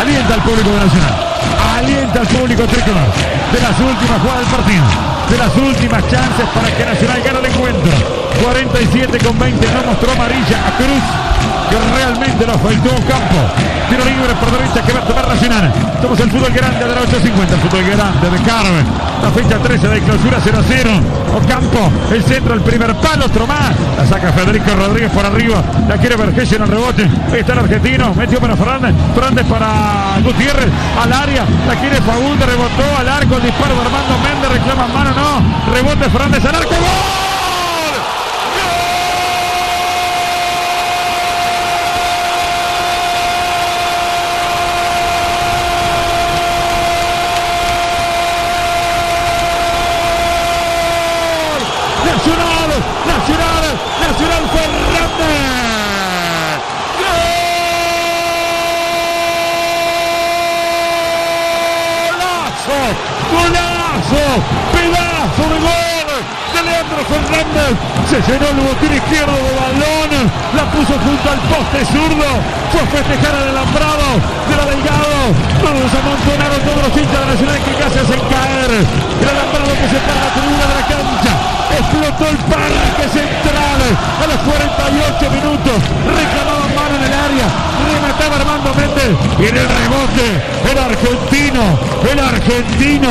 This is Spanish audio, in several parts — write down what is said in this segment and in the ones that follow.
Alienta al público de Nacional. Alienta al público tricolor. De las últimas jugadas del partido. De las últimas chances para que Nacional gane el encuentro. 47-20. No mostró amarilla a Cruz, que realmente lo afeitó Campo. Tiro libre por derecha que va a tomar Nacional. Somos el fútbol grande de la 850. El fútbol grande de Carmen. La fecha 13 de clausura 0-0. Ocampo, el centro, el primer palo, otro más. La saca Federico Rodríguez por arriba. La quiere Vergés en el rebote. Ahí está el argentino. Metió para Fernández. Fernández para Gutiérrez. Al área. La quiere Faúndez. Rebotó al arco. El disparo de Armando Méndez. Reclama mano. No. Rebote Fernández al arco. ¡Gol! Nacional Fernández. Golazo, pedazo de gol de Leandro Fernández. Se llenó el botín izquierdo de balón, la puso junto al poste zurdo, fue a festejar al alambrado de la Delgado. Todos amontonaron, todos los hinchas de Nacional que casi hacen caer el alambrado que separa la tribuna de la cancha. Explotó el Parque Central a los 48 minutos. Reclamaba mano en el área. Remataba Armando Méndez. Y en el rebote, el argentino.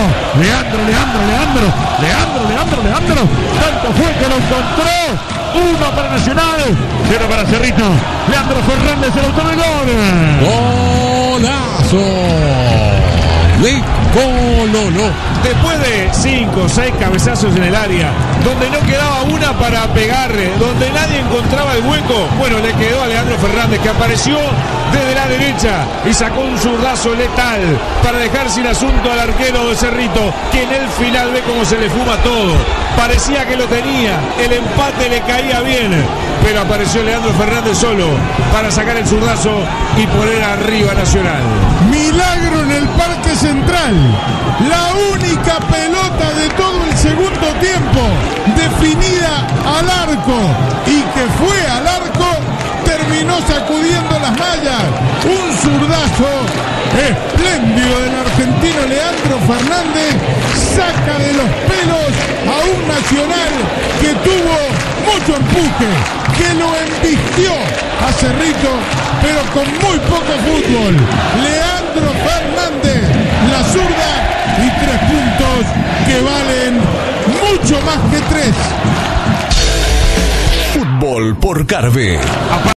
Leandro. Tanto fue que lo encontró. 1 para Nacional, 0 para Cerrito. Leandro Fernández, el autor del gol. Golazo de Cololo. Después de 5 o 6 cabezazos en el área, donde no quedaba una para pegarle, donde nadie encontraba el hueco, bueno, le quedó a Leandro Fernández, que apareció desde la derecha y sacó un zurdazo letal para dejar sin asunto al arquero de Cerrito, que en el final ve cómo se le fuma todo. Parecía que lo tenía, el empate le caía bien, pero apareció Leandro Fernández solo para sacar el zurdazo y poner arriba a Nacional. Milagro en el Parque Central. La única pelota de todo el segundo tiempo definida al arco y que fue al arco, terminó sacudiendo las mallas. Un zurdazo espléndido del argentino Leandro Fernández saca de los pelos a un Nacional que tuvo mucho empuje, que lo embistió a Cerrito, pero con muy poco fútbol. Leandro Fernández, la zurda, y 3 puntos que valen mucho más que 3. Fútbol por Carve.